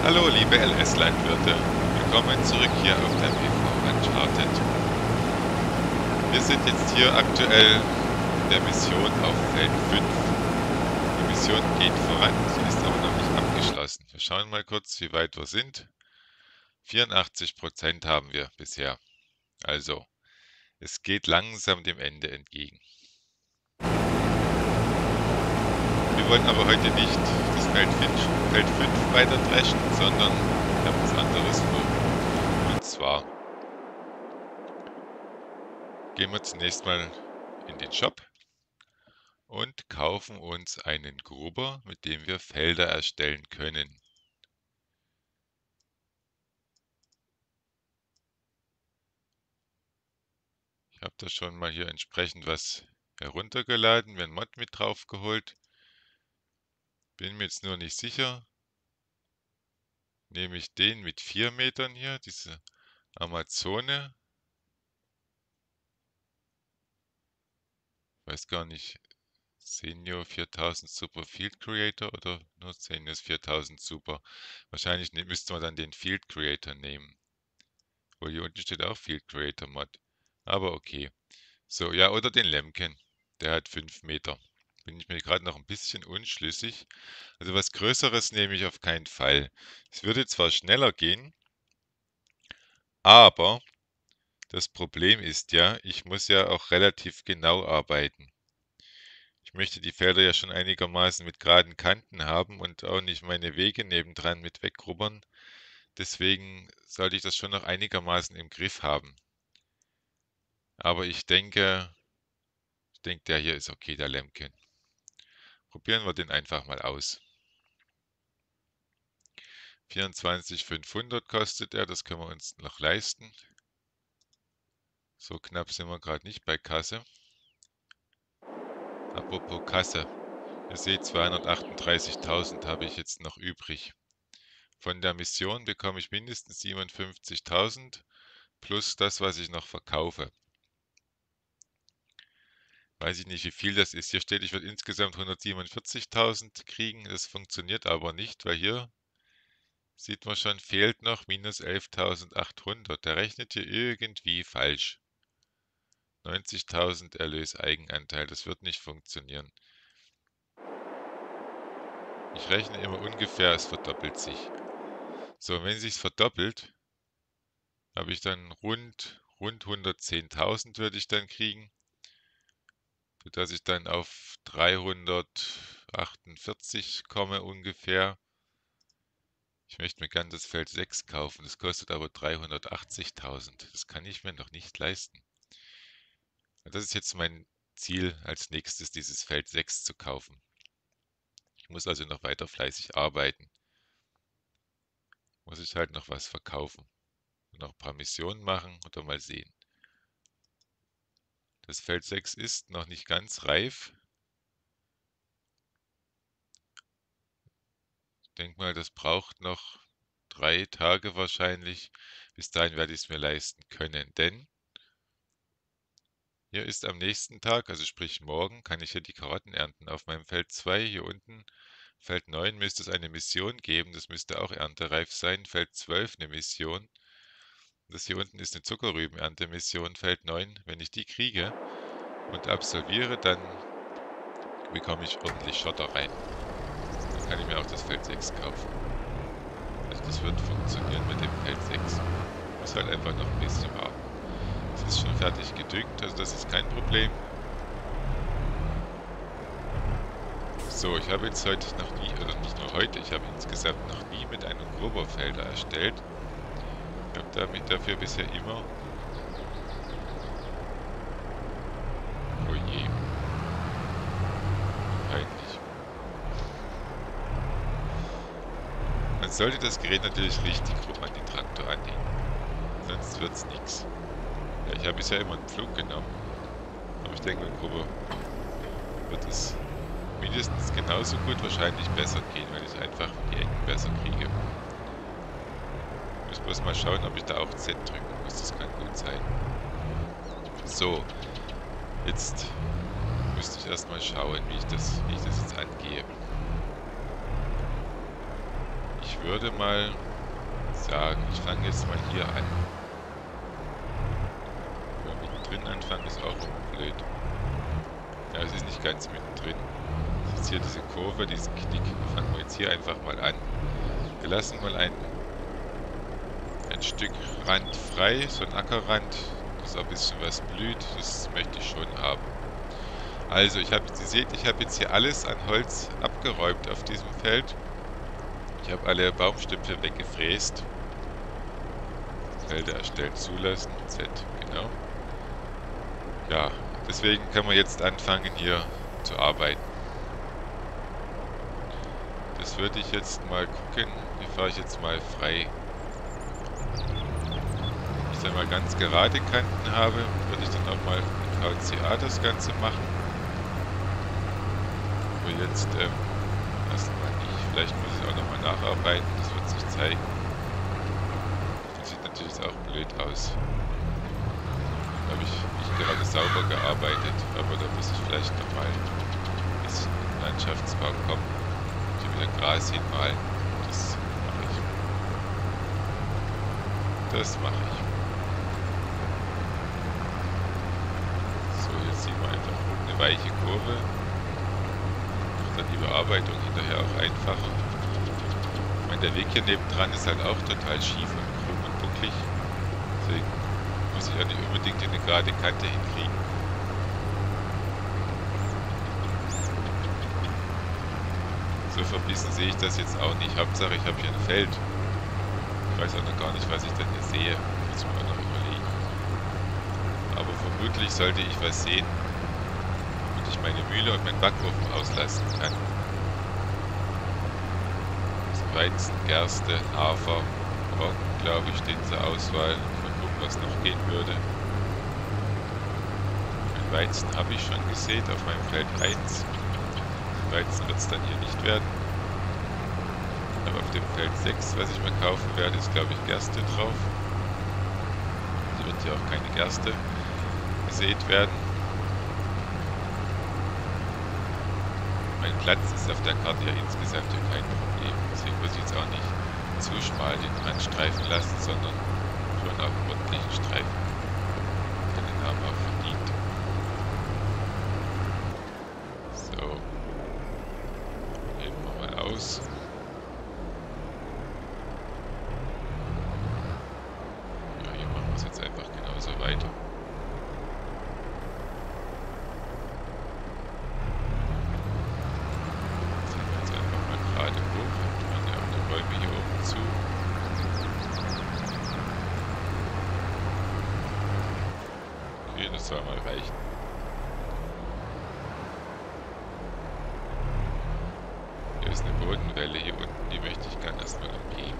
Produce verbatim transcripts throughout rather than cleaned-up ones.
Hallo liebe L S-Landwirte, willkommen zurück hier auf der P V Uncharted. Wir sind jetzt hier aktuell in der Mission auf Feld fünf. Die Mission geht voran, sie ist aber noch nicht abgeschlossen. Wir schauen mal kurz, wie weit wir sind. vierundachtzig Prozent haben wir bisher. Also, es geht langsam dem Ende entgegen. Wir wollen aber heute nicht das Feld fünf weiter dreschen, sondern wir haben was anderes vor. Und zwar gehen wir zunächst mal in den Shop und kaufen uns einen Grubber, mit dem wir Felder erstellen können. Ich habe da schon mal hier entsprechend was heruntergeladen, mir ein Mod mit drauf geholt. Bin mir jetzt nur nicht sicher. Nehme ich den mit vier Metern hier, diese Amazone. Weiß gar nicht, Senior viertausend Super Field Creator oder nur Senior viertausend Super. Wahrscheinlich ne, müsste man dann den Field Creator nehmen. Obwohl hier unten steht auch Field Creator Mod. Aber okay. So, ja, oder den Lemken. Der hat fünf Meter. Bin ich mir gerade noch ein bisschen unschlüssig. Also was Größeres nehme ich auf keinen Fall. Es würde zwar schneller gehen, aber das Problem ist ja, ich muss ja auch relativ genau arbeiten. Ich möchte die Felder ja schon einigermaßen mit geraden Kanten haben und auch nicht meine Wege nebendran mit weggrubbern. Deswegen sollte ich das schon noch einigermaßen im Griff haben. Aber ich denke, ich denke, der hier ist okay, der Lemken. Probieren wir den einfach mal aus. vierundzwanzigtausendfünfhundert kostet er, das können wir uns noch leisten. So knapp sind wir gerade nicht bei Kasse. Apropos Kasse. Ihr seht, zweihundertachtunddreißigtausend habe ich jetzt noch übrig. Von der Mission bekomme ich mindestens siebenundfünfzigtausend plus das, was ich noch verkaufe. Weiß ich nicht, wie viel das ist. Hier steht, ich werde insgesamt hundertsiebenundvierzigtausend kriegen. Das funktioniert aber nicht, weil hier sieht man schon, fehlt noch minus elftausendachthundert. Der rechnet hier irgendwie falsch. neunzigtausend Erlöseigenanteil, das wird nicht funktionieren. Ich rechne immer ungefähr, es verdoppelt sich. So, wenn sich es verdoppelt, habe ich dann rund, rund hundertzehntausend würde ich dann kriegen, sodass ich dann auf dreihundertachtundvierzig komme ungefähr. Ich möchte mir gerne das Feld sechs kaufen, das kostet aber dreihundertachtzigtausend. Das kann ich mir noch nicht leisten. Das ist jetzt mein Ziel, als nächstes dieses Feld sechs zu kaufen. Ich muss also noch weiter fleißig arbeiten. Muss ich halt noch was verkaufen. Und noch ein paar Missionen machen oder mal sehen. Das Feld sechs ist noch nicht ganz reif. Ich denke mal, das braucht noch drei Tage wahrscheinlich. Bis dahin werde ich es mir leisten können, denn hier ist am nächsten Tag, also sprich morgen, kann ich hier die Karotten ernten. Auf meinem Feld zwei, hier unten, Feld neun, müsste es eine Mission geben. Das müsste auch erntereif sein. Feld zwölf eine Mission. Das hier unten ist eine Zuckerrübenerntemission, Feld neun. Wenn ich die kriege und absolviere, dann bekomme ich ordentlich Schotter rein. Dann kann ich mir auch das Feld sechs kaufen. Also das wird funktionieren mit dem Feld sechs. Ich muss halt einfach noch ein bisschen warten. Es ist schon fertig gedüngt, also das ist kein Problem. So, ich habe jetzt heute noch nie, oder nicht nur heute, ich habe insgesamt noch nie mit einem Grubberfelder erstellt. Ich habe damit dafür bisher immer... Oh je. Peinlich. Man sollte das Gerät natürlich richtig rum an den Traktor anhängen. Sonst wird es nichts. Ja, ich habe bisher immer einen Pflug genommen. Aber ich denke, mit Grubber wird es mindestens genauso gut, wahrscheinlich besser gehen, weil ich einfach die Ecken besser kriege. Ich muss mal schauen, ob ich da auch Z drücken muss. Das kann gut sein. So, jetzt müsste ich erstmal schauen, wie ich das, wie ich das jetzt angehe. Ich ich würde mal sagen, ich fange jetzt mal hier an. Aber mittendrin anfangen ist auch immer blöd. Ja, es ist nicht ganz mittendrin. Das ist hier diese Kurve, diesen Knick. Fangen wir jetzt hier einfach mal an. Wir lassen mal ein, ein Stück Rand frei, so ein Ackerrand, dass auch ein bisschen was blüht. Das möchte ich schon haben. Also, ich habe, ihr seht, ich habe jetzt hier alles an Holz abgeräumt auf diesem Feld. Ich habe alle Baumstümpfe weggefräst. Felder erstellen, zulassen, Z, genau. Ja, deswegen kann man jetzt anfangen hier zu arbeiten. Das würde ich jetzt mal gucken. Hier fahre ich jetzt mal frei. Wenn ich dann mal ganz gerade Kanten habe, würde ich dann auch mal mit V C A das Ganze machen. Aber jetzt ähm, erstmal nicht. Vielleicht muss ich auch nochmal nacharbeiten, das wird sich zeigen. Das sieht natürlich jetzt auch blöd aus. Da habe ich nicht gerade sauber gearbeitet, aber da muss ich vielleicht nochmal ein bisschen Landschaftsbau kommen. Hier wieder Gras hinmalen. Das mache ich. Das mache ich. So, jetzt sieht man einfach eine weiche Kurve. Macht dann die Bearbeitung hinterher auch einfacher. Ich meine, der Weg hier nebendran ist halt auch total schief und krumm und bucklig. Deswegen muss ich ja nicht unbedingt eine gerade Kante hinkriegen. So verbissen sehe ich das jetzt auch nicht. Hauptsache, ich habe hier ein Feld. Ich weiß auch noch gar nicht, was ich dann hier sehe. Muss ich mir auch noch überlegen. Aber vermutlich sollte ich was sehen, damit ich meine Mühle und meinen Backofen auslassen kann. Also Weizen, Gerste, Hafer, Roggen, glaube ich, stehen zur Auswahl. Mal gucken, was noch gehen würde. Mein Weizen habe ich schon gesät auf meinem Feld eins. Weizen wird es dann hier nicht werden. Aber auf dem Feld sechs, was ich mir kaufen werde, ist, glaube ich, Gerste drauf. Hier wird ja auch keine Gerste gesät werden. Mein Platz ist auf der Karte ja insgesamt ja kein Problem. Deswegen muss ich jetzt auch nicht zu schmal den Rand streifen lassen, sondern schon auf einen ordentlichen Streifen. Der den Namen auch verdient. So. Heben wir mal aus. Ja, hier machen wir es jetzt einfach genauso weiter. Ziehen wir jetzt einfach mal gerade hoch. Machen ja auch die Bäume hier oben zu. Okay, das soll mal reichen. Hier ist eine Bodenwelle hier unten, die möchte ich gerne erstmal umgehen.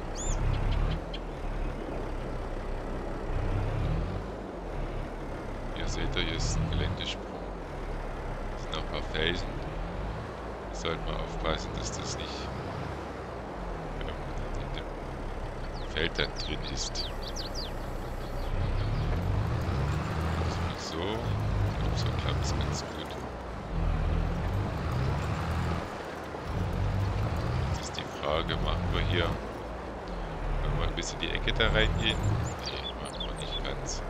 Hier seht ihr, hier ist ein Geländesprung. Hier sind noch ein paar Felsen. Da sollte man aufpassen, dass das nicht ähm, in dem Feld dann drin ist. So, ich glaube, so klappt es ganz gut. Jetzt ist die Frage, machen wir hier, wollen wir ein bisschen die Ecke da reingehen? Nee, machen wir nicht ganz.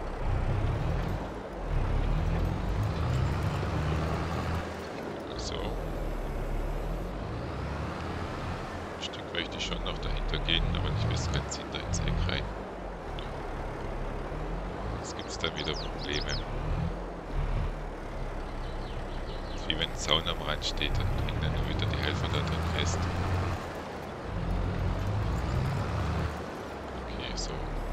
So. Ein Stück möchte ich schon noch dahinter gehen, aber nicht bis ganz hinter ins Eck rein. Jetzt gibt es da wieder Probleme. Das ist wie wenn ein Zaun am Rand steht, dann hängen dann nur wieder die Helfer da drin fest. Okay, so.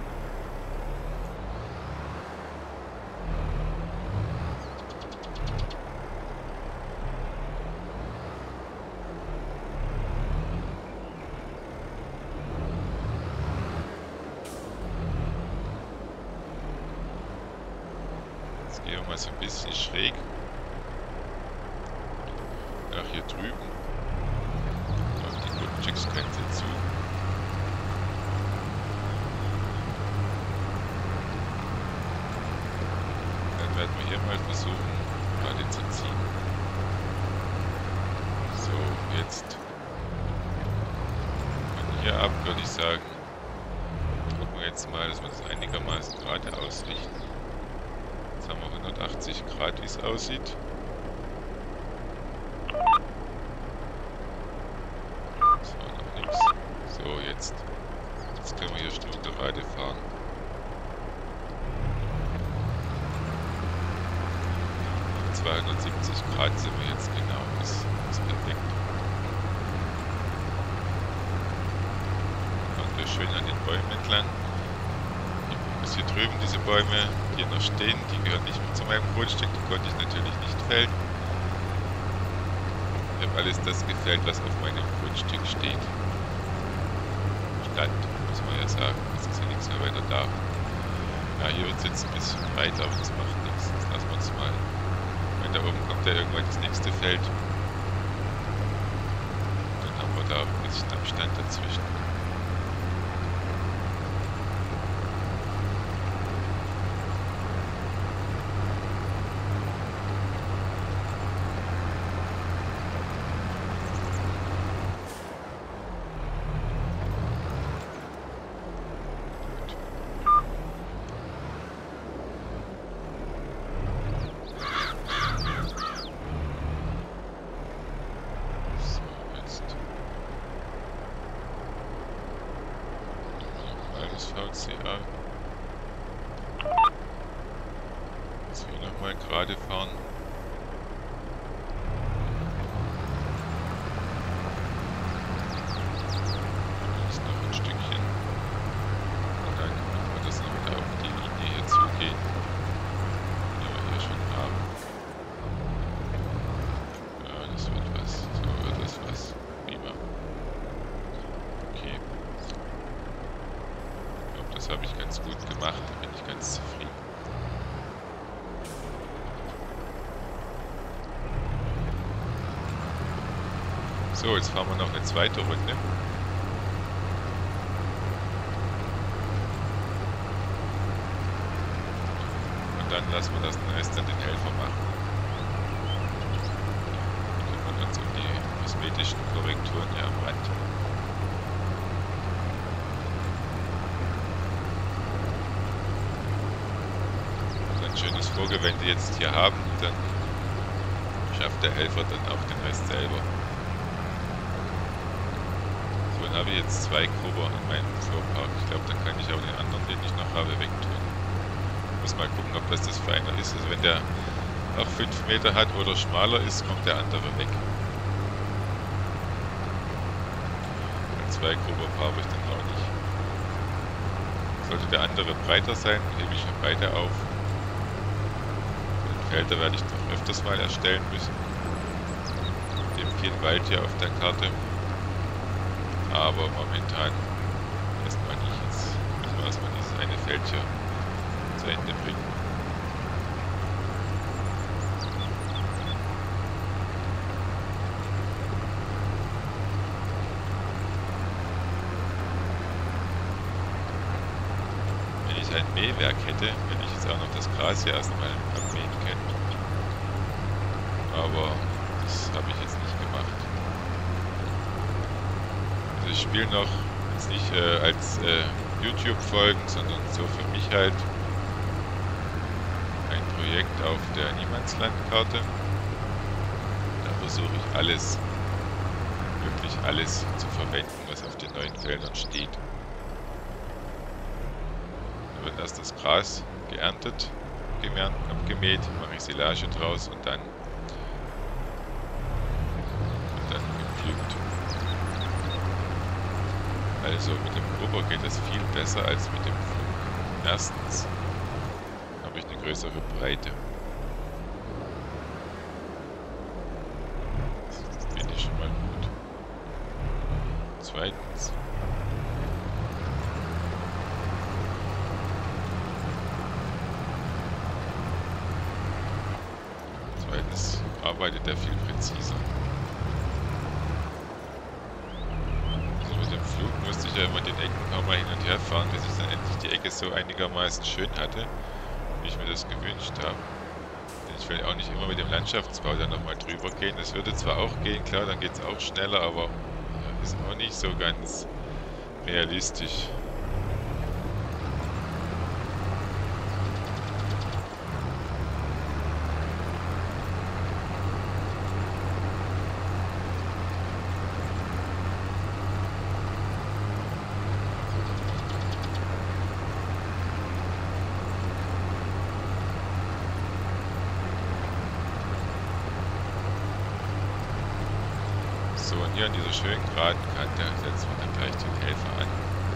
Jetzt gehen wir mal so ein bisschen schräg. Nach hier drüben. Auf die Grundstücksgrenze zu. Dann werden wir hier mal versuchen, gerade zu ziehen. So, jetzt. Und hier ab, würde ich sagen. Gucken wir jetzt mal, dass wir das einigermaßen gerade ausrichten. Jetzt haben wir hundertachtzig Grad, wie es aussieht. So, noch nichts. So, jetzt. Jetzt können wir hier schnurgerade fahren. zweihundertsiebzig Grad sind wir jetzt genau. Das ist perfekt. Fahren wir schön an den Bäumen entlang. Bis hier drüben diese Bäume, die noch stehen, die gehören nicht mehr zu meinem Grundstück. Die konnte ich natürlich nicht fällen. Ich habe alles das gefällt, was auf meinem Grundstück steht. Stand, muss man ja sagen. Das ist ja nichts mehr weiter da. Ja, hier wird es jetzt ein bisschen breit, aber das macht nichts. Das lassen wir uns mal. Wenn da oben kommt ja irgendwann das nächste Feld. Dann haben wir da auch ein bisschen Abstand dazwischen. V C A. Jetzt hier nochmal gerade fahren. Das ist noch ein Stückchen. Und dann machen wir das noch wieder auf die Linie hier zugehen, die wir hier schon haben. Ja, das wird was. So wird das was. Prima. Okay. Das habe ich ganz gut gemacht, da bin ich ganz zufrieden. So, jetzt fahren wir noch eine zweite Runde. Und dann lassen wir das den Rest an den Helfer machen. Dann kümmern wir uns um die kosmetischen Korrekturen hier am Rand. Schönes Vorgewende jetzt hier haben, dann schafft der Helfer dann auch den Rest selber. So, dann habe ich jetzt zwei Gruber in meinem Fuhrpark. Ich glaube, dann kann ich auch den anderen, den ich noch habe, wegtun. Ich muss mal gucken, ob das das für einer ist. Also wenn der auch fünf Meter hat oder schmaler ist, kommt der andere weg. Weil zwei Gruber habe ich dann auch nicht. Sollte der andere breiter sein, hebe ich schon beide auf. Felder werde ich doch öfters mal erstellen müssen. Mit dem viel Wald hier auf der Karte. Aber momentan erstmal nicht. Jetzt müssen wir erstmal dieses eine Feld hier zu Ende bringen. Wenn ich ein Mähwerk hätte, hätte ich jetzt auch noch das Gras hier erstmal abmähen können. Aber das habe ich jetzt nicht gemacht. Also ich spiele noch jetzt nicht äh, als äh, YouTube-Folgen, sondern so für mich halt ein Projekt auf der Niemandslandkarte. Da versuche ich alles, wirklich alles zu verwenden, was auf den neuen Feldern steht. Da wird erst das Gras geerntet, abgemäht, mache ich Silage draus und dann gepflügt. Also mit dem Grubber geht das viel besser als mit dem Pflug. Erstens habe ich eine größere Breite. Das finde ich schon mal gut. Zweitens Zweitens arbeitet er viel präziser. Flug musste ich ja immer den Ecken kaum mal hin und her fahren, bis ich dann endlich die Ecke so einigermaßen schön hatte, wie ich mir das gewünscht habe. Denn ich will auch nicht immer mit dem Landschaftsbau dann nochmal drüber gehen. Das würde zwar auch gehen, klar, dann geht es auch schneller, aber ist auch nicht so ganz realistisch. So, und hier an dieser schönen geraden Kante setzen wir dann gleich den Helfer an,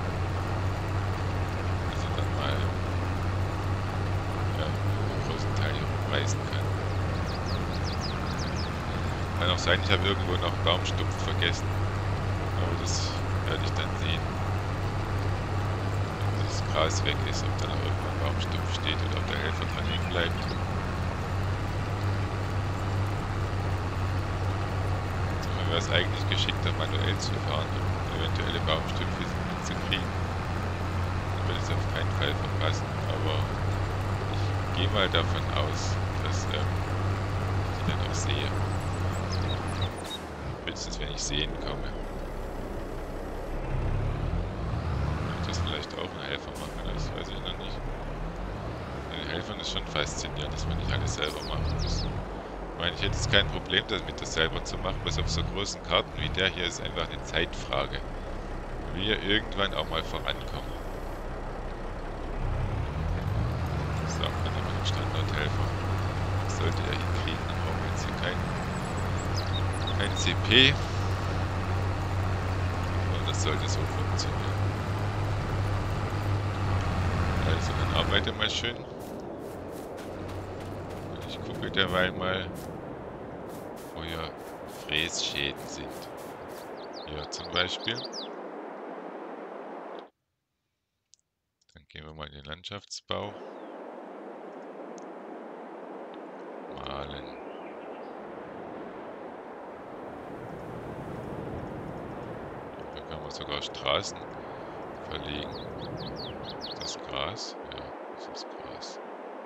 dass er dann mal ja, einen großen Teil hier rumreißen kann. Kann auch sein, ich habe irgendwo noch einen Baumstumpf vergessen, aber das werde ich dann sehen, wenn das Gras weg ist, ob da noch irgendwo ein Baumstumpf steht oder ob der Helfer dran hängen bleibt. Wäre es eigentlich geschickter, manuell zu fahren, um eventuelle Baumstümpfe zu kriegen. Dann würde ich es auf keinen Fall verpassen, aber ich gehe mal davon aus, dass ähm, ich die dann auch sehe. Höchstens, wenn ich sehen komme. Kann ich das vielleicht auch ein Helfer machen, das weiß ich noch nicht. Bei den Helfern ist schon faszinierend, dass man nicht alles selber machen muss. Ich meine, ich hätte jetzt kein Problem damit, das selber zu machen, was auf so großen Karten wie der hier ist einfach eine Zeitfrage. Wir irgendwann auch mal vorankommen. So, dann haben wir den Standardhelfer. Das sollte er hinkriegen, dann brauchen wir jetzt hier kein, kein C P. Und das sollte so funktionieren. Also, dann arbeite mal schön. Ich gucke derweil mal, wo hier Frässchäden sind. Hier zum Beispiel. Dann gehen wir mal in den Landschaftsbau. Malen. Da kann man sogar Straßen verlegen. Das Gras? Ja, das ist Gras.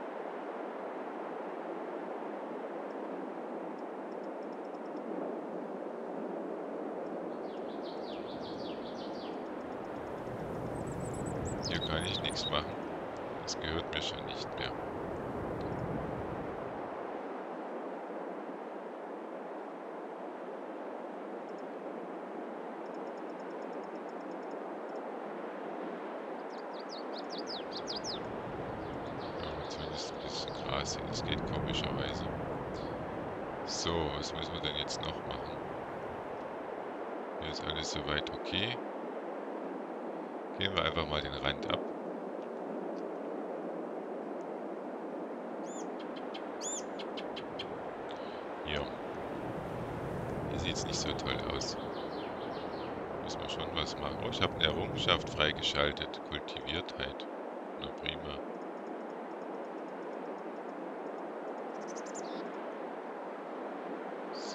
Hier kann ich nichts machen. Das gehört mir schon nicht mehr. Ja, zumindest ein bisschen Gras hier. Das geht komischerweise. So, was müssen wir denn jetzt noch machen? Hier ist alles soweit okay. Gehen wir einfach mal den Rand ab. Hier. Hier sieht es nicht so toll aus. Müssen wir schon was machen. Oh, ich habe eine Errungenschaft freigeschaltet. Kultiviertheit. Na prima. So.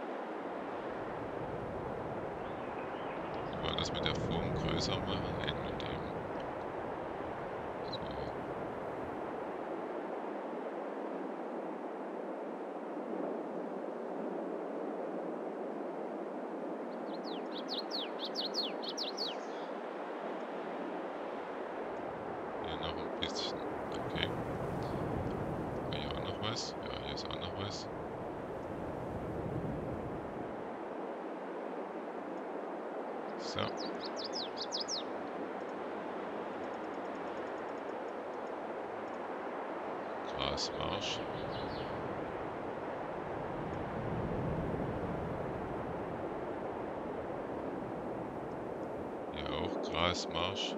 Wir wollen das mit der Form größer machen. N und M. So. Hier noch ein bisschen. Okay. Hier auch noch was. Ja, hier ist auch noch was. So. Grasmarsch. Hier auch Grasmarsch.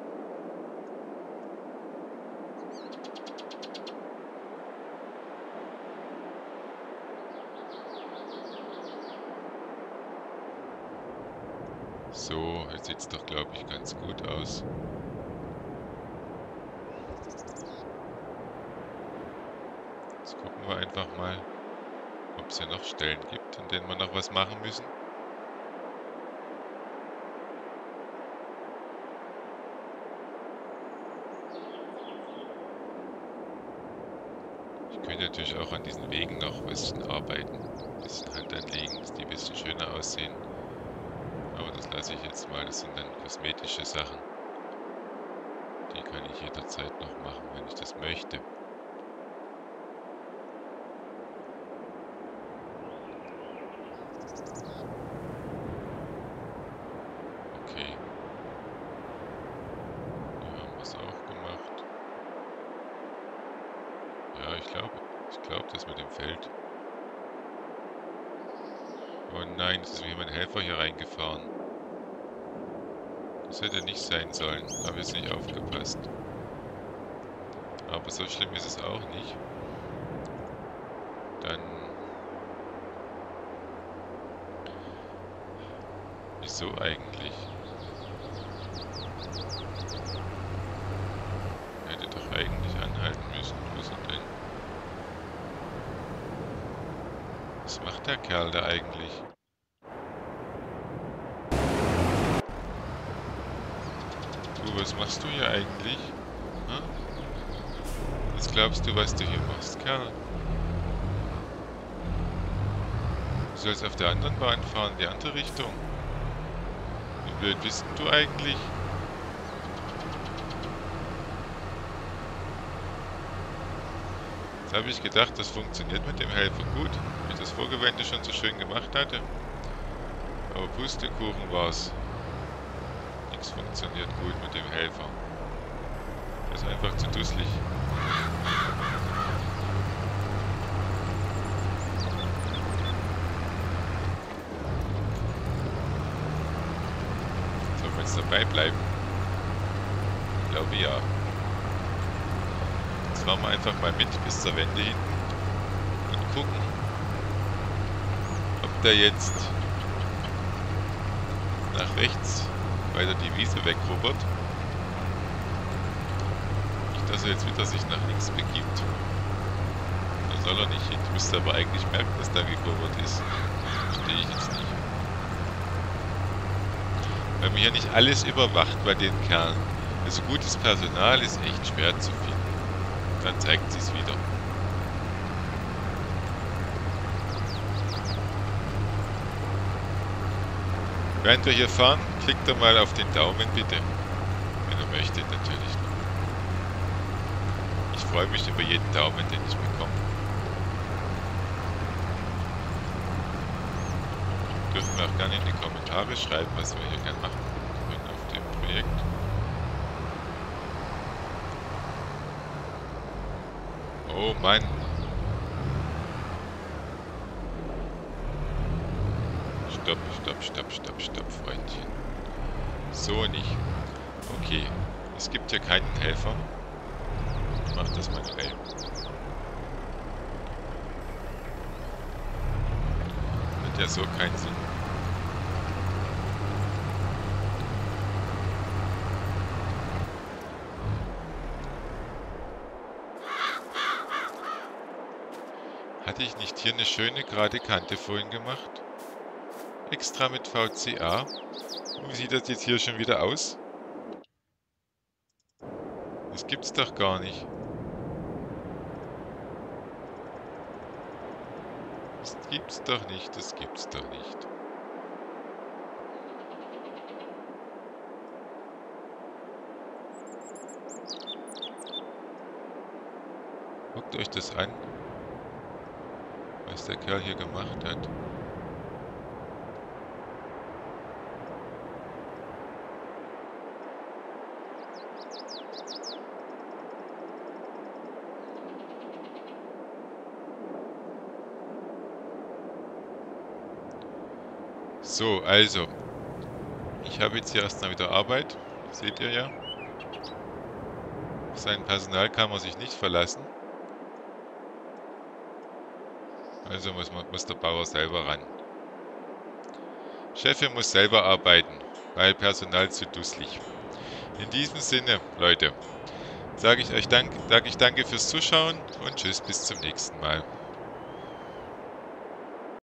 So, jetzt sieht es doch, glaube ich, ganz gut aus. Jetzt gucken wir einfach mal, ob es hier noch Stellen gibt, an denen wir noch was machen müssen. Ich könnte natürlich auch an diesen Wegen noch ein bisschen arbeiten, ein bisschen Hand anlegen, dass die ein bisschen schöner aussehen. Aber das lasse ich jetzt mal. Das sind dann kosmetische Sachen. Die kann ich jederzeit noch machen, wenn ich das möchte. Okay. Hier haben wir es auch gemacht. Ja, ich glaube, ich glaube, das mit dem Feld. Oh nein, jetzt ist mir mein Helfer hier reingefahren. Das hätte nicht sein sollen. Habe jetzt nicht aufgepasst. Aber so schlimm ist es auch nicht. Dann... Wieso eigentlich? Er hätte doch eigentlich anhalten müssen. Wo ist er denn? Was macht der Kerl da eigentlich? Du, was machst du hier eigentlich? Hm? Was glaubst du, was du hier machst, Kerl? Du sollst auf der anderen Bahn fahren, die andere Richtung. Wie blöd bist du eigentlich? Jetzt habe ich gedacht, das funktioniert mit dem Helfer gut, wie ich das Vorgewende schon so schön gemacht hatte. Aber Pustekuchen war's. Nichts funktioniert gut mit dem Helfer. Das ist einfach zu dusselig. Sollen wir jetzt dabei bleiben? Ich glaube ja. Jetzt fahren wir einfach mal mit bis zur Wende hinten und gucken, ob der jetzt nach rechts weiter die Wiese wegrubbert. Nicht, dass er jetzt wieder sich nach links begibt. Da soll er nicht hin. Ich müsste aber eigentlich merken, dass da gegrubbert ist. Das verstehe ich jetzt nicht. Weil man hier nicht alles überwacht bei den Kerlen. Also gutes Personal ist echt schwer zu finden. Dann zeigt sie es wieder. Während wir hier fahren, klickt er mal auf den Daumen bitte. Wenn er möchte, natürlich. Ich freue mich über jeden Daumen, den ich bekomme. Dürfen wir auch gerne in die Kommentare schreiben, was wir hier gerne machen können auf dem Projekt. Oh Mann. Stopp, stopp, stopp, stopp, stopp, Freundchen. So nicht. Okay. Es gibt hier keinen Helfer. Ich mach das manuell. Hat ja so keinen Sinn. Hatte ich nicht hier eine schöne gerade Kante vorhin gemacht? Extra mit V C A. Und wie sieht das jetzt hier schon wieder aus? Das gibt's doch gar nicht. Das gibt's doch nicht, das gibt's doch nicht. Guckt euch das an, was der Kerl hier gemacht hat. So, also, ich habe jetzt hier erstmal wieder Arbeit, seht ihr ja. Auf sein Personal kann man sich nicht verlassen. Also muss, man, muss der Bauer selber ran. Chefin muss selber arbeiten, weil Personal zu dusselig. In diesem Sinne, Leute, sage ich euch danke, sage ich danke fürs Zuschauen und tschüss, bis zum nächsten Mal.